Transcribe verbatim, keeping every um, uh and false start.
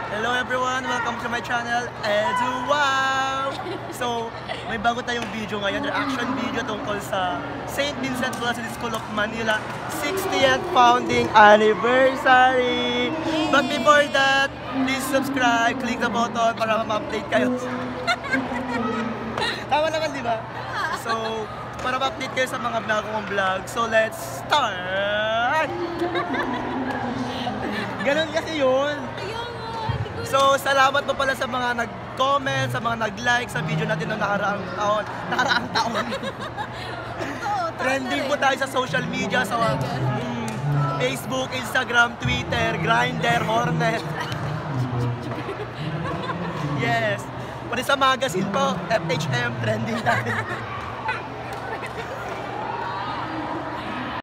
Hello everyone! Welcome to my channel, Edu Wow! So, may bago tayong video ngayon, reaction video tungkol sa Saint Vincent Classic School of Manila sixtieth founding anniversary! But before that, please subscribe, click the button para ma-update kayo. Tama naman, di ba? So, para ma-update kayo sa mga vlog kong vlog. So, let's start! Ganon kasi yun. So, salamat po pala sa mga nag-comment, sa mga nag-like sa video natin noong nakaraang taon. Nakaraang taon. Trending po tayo sa social media, sa mm, Facebook, Instagram, Twitter, Grindr, Hornet. Yes. Pati sa magazine po, F H M, trending tayo.